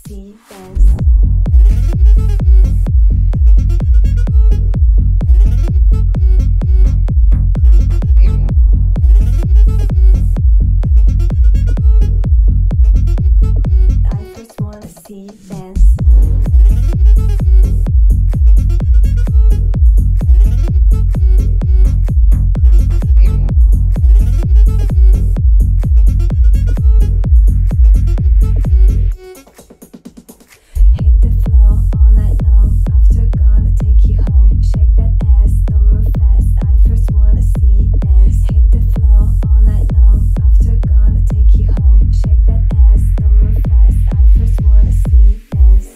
see dance. I first wanna see dance. Hit the floor all night long. After gonna take you home. Shake that ass, don't move fast. I first wanna see dance. Hit the floor all night long. After gonna take you home. Shake that ass, don't move fast. I first wanna see dance.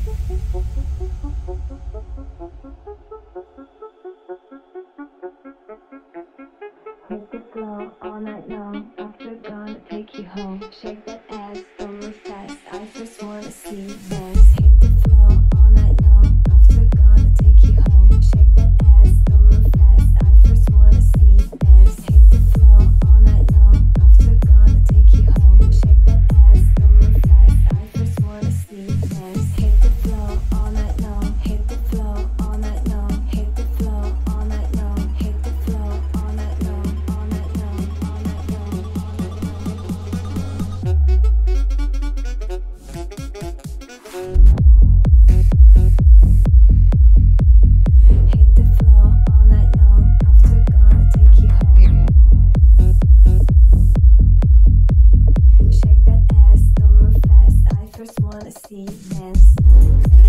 Hit the floor all night long. After gonna take you home. Shake that ass, don't move fast. I first wanna see dance. Hit the floor all night long. After gonna take you home. Shake that ass, don't move fast. I first wanna see dance. Hit the floor all night long. After gonna take you home. Shake that ass, don't move fast. I first wanna see dance. Hit the floor all night long. Hit the floor all night long. Hit the floor all night long. Hit the floor all night long. All night long. All night long. Hit the floor all night long. After gonna take you home. Shake that ass, don't move fast. I first wanna see dance.